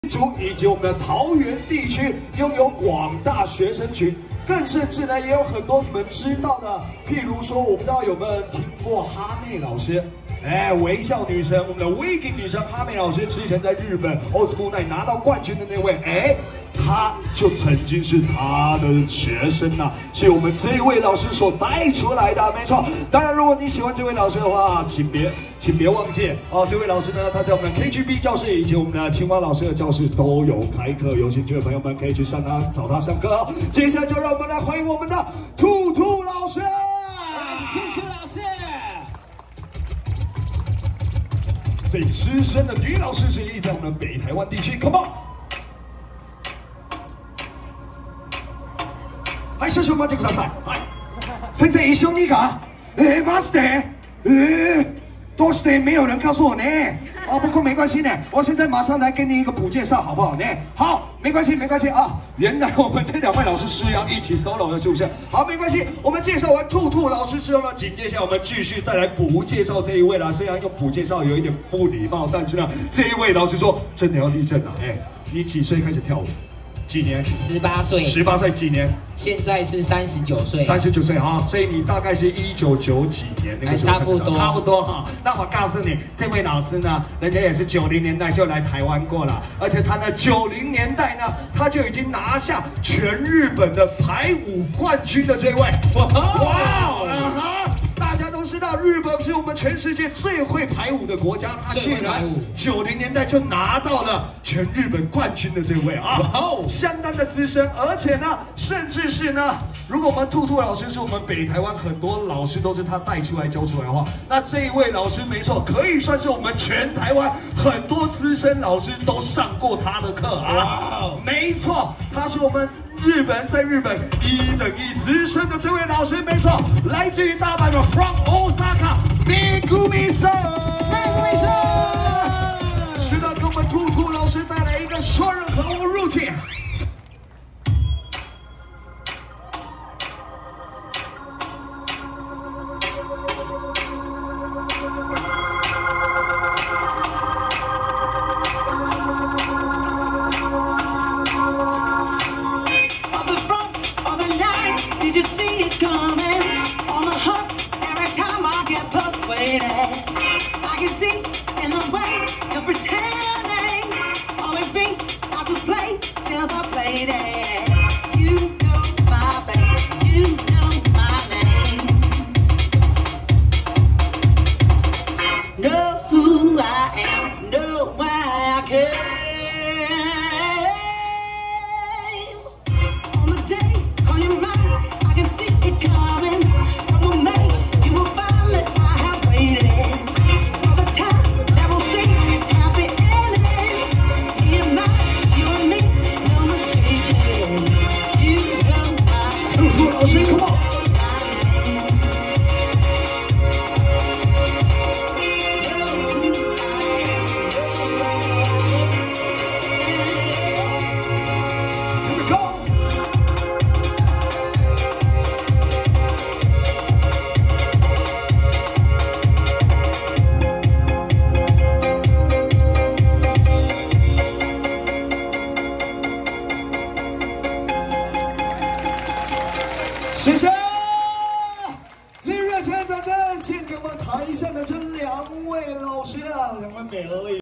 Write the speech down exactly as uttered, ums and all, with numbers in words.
竹以及我们的桃园地区拥有广大学生群，更甚至呢也有很多你们知道的，譬如说我不知道有没有听过哈妹老师。 哎，微笑女神，我们的 Wiki 女神哈妹老师之前在日本 Old School Night 拿到冠军的那位，哎，她就曾经是她的学生呐、啊，是我们这一位老师所带出来的，没错。当然，如果你喜欢这位老师的话，请别请别忘记哦，这位老师呢，他在我们的 K G B 教室以及我们的青蛙老师的教室都有开课，有兴趣的朋友们可以去上他找他上课哦。接下来就让我们来欢迎我们的兔兔老师， 我是兔兔老师。 最资深的女老师之一，在我们北台湾地区 ，Come on！ はい、少々お待ちください。はい。先生、一緒にか？え、マジで？え，どうして没有人告诉我呢？啊，不过没关系呢，我现在马上来给你一个补介绍，好不好呢？好，没关系，没关系啊。原来我们这两位老师是要一起 solo 的，是不是？好，没关系。我们介绍完兔兔老师之后呢，紧接下来我们继续再来补介绍这一位啦。虽然用补介绍有一点不礼貌，但是呢，这一位老师说真的要立正啊。哎，你几岁开始跳舞？ 几年？ 十八岁。 十八岁几年？ 现在是三十九岁。 三十九岁哈，所以你大概是一九九几年那个时候， 差不多， 差不多哈。那我告诉你，这位老师呢，人家也是九零年代就来台湾过了，而且他呢九零年代呢，他就已经拿下全日本的排舞冠军的这位。哇哇！哈！ 大家都知道，日本是我们全世界最会排舞的国家，他竟然九零年代就拿到了全日本冠军的这位啊，相当的资深，而且呢，甚至是呢，如果我们兔兔老师是我们北台湾很多老师都是他带出来教出来的话，那这一位老师没错，可以算是我们全台湾很多资深老师都上过他的课啊，没错，他是我们。 日本在日本一等一资深的这位老师，没错，来自于大阪的 From Osaka Megumi San。是的，给我们兔兔老师带来一个双人和舞 routine。 I can see in the way you're pretending, always be out to play, silver plated. You know my face, you know my name. Know who I am, know why I came. On the day, call you mine, I can see it coming. From the May, you will find that I have waited. Come on. Here we go. 谢谢，最热情的掌声献给我们台上的这两位老师啊，两位美丽。